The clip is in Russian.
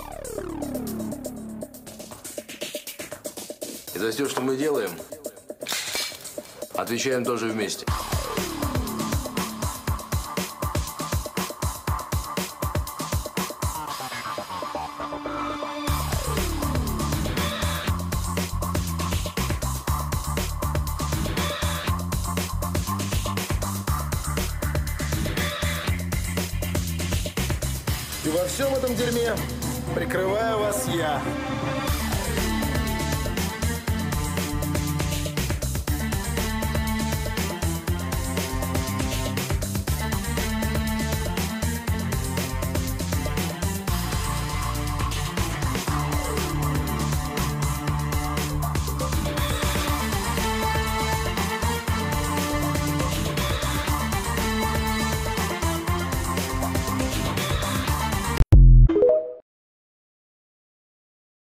И за все, что мы делаем, отвечаем тоже вместе. И во всем этом дерьме прикрываю вас я.